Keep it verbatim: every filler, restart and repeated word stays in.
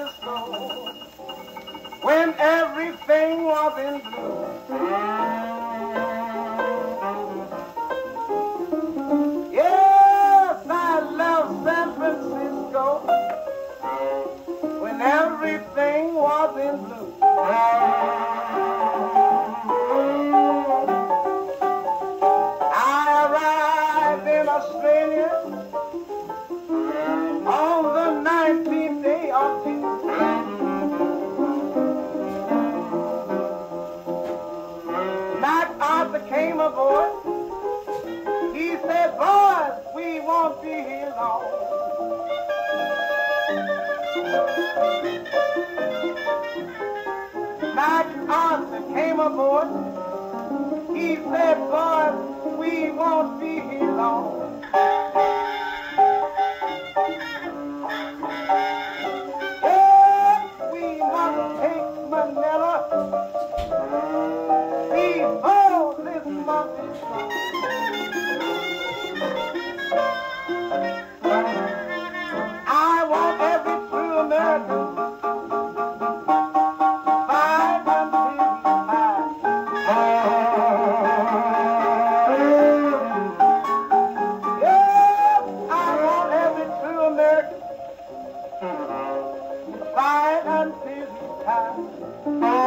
Francisco, when everything was in blue. Yes, I love San Francisco, when everything was in blue. I arrived in Australia on the nineteenth day of June. MacArthur came aboard. He said, boys, we won't be here long. MacArthur came aboard. He said, boys, we won't be here long. Oh, we must take Manila before this month is gone. I want every true American fight until he's mine. Yes, I want every true American fight until he's tired.